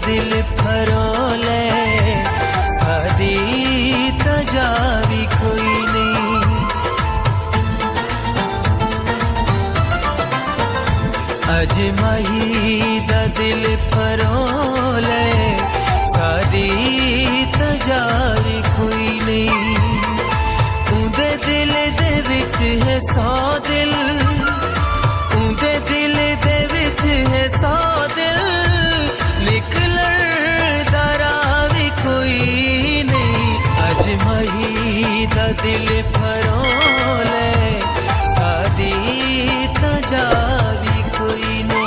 दिल फरोले सादी तजावी कोई नहीं। अज माही दा दिल फरोले सादी तजावी कोई नहीं। उंदे दिल दे विच है 100 दिल, उंदे दिल दे विच है 100 दिल, निकलण दा राह भी कोई नहीं। अज माही दा दिल फरोले सादी तजावी कोई नहीं।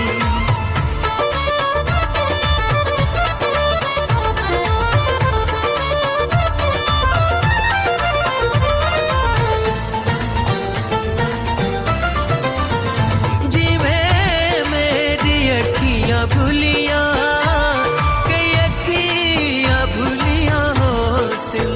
भूलिया कई अखियां भूलिया हो सिल,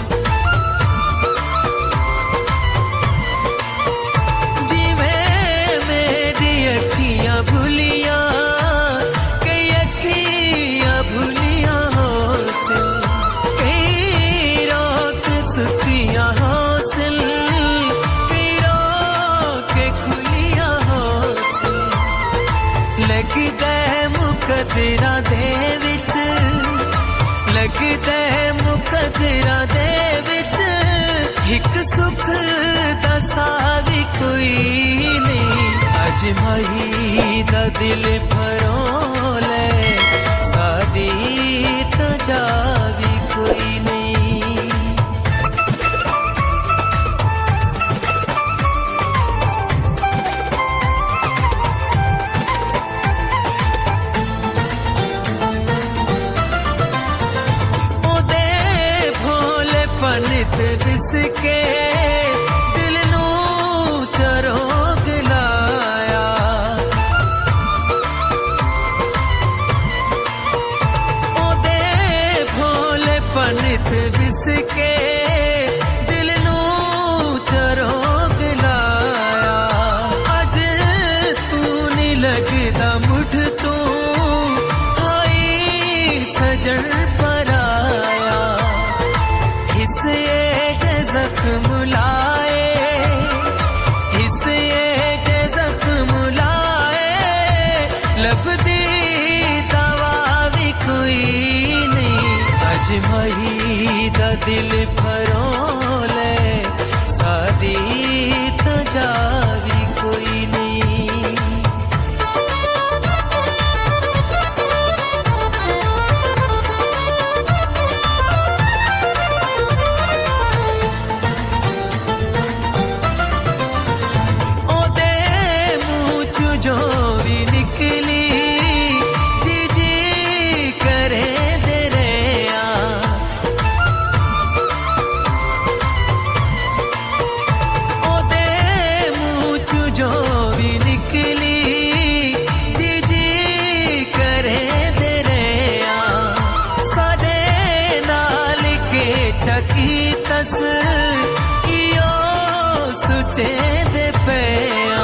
जिवे मेरी अखियां भूलिया कई अखियां भूलिया हो सिल। कई रोक सुखियां हो सिल, कई रोक खुलिया हो सिल। लगदा मुकदरा दे विच, लगदा मुकदरा दे विच, एक सुख दा सावी कोई नहीं। अज माही दा दिल फरोले सादी तजावी कोई नहीं। पनित बिसके दिल नू चरोग लाया, ओदे भोले पनित बिसके दिल नू चरोग लाया। अज तू नहीं लगदा मुठ तू आई सजन पराया। इसे जख्म लाए, इसे जख्म लाए, लबदी दवा भी कोई नहीं। अज माही दा दिल फरोले सादी तजावी कोई नहीं। जो भी निकली जी जी करे दे रहा, ओदे मुँह जो भी निकली जी जी करे दे रहा। साडे नाल के चकी तस इयो सुचे दे पिया।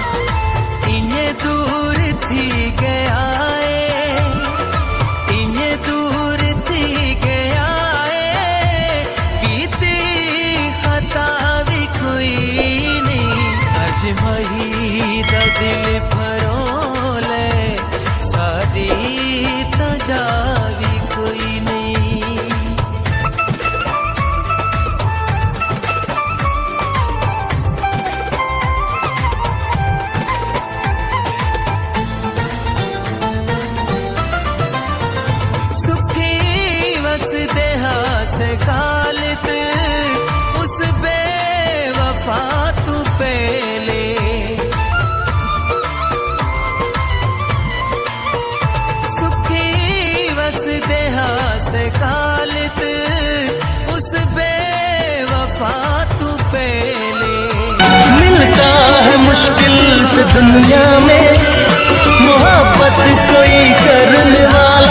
दूर थी गया है, इन्हें दूर थी गया है, कीती खता भी कोई नहीं। अज माही दा दिल फरोले सादी तजावी कोई नहीं। से गालित उस बेवफा तू पहले, सुखी वस देहा से गालित उस बेवफा तू पहले। मिलता है मुश्किल से दुनिया में मोहब्बत कोई करने वाला।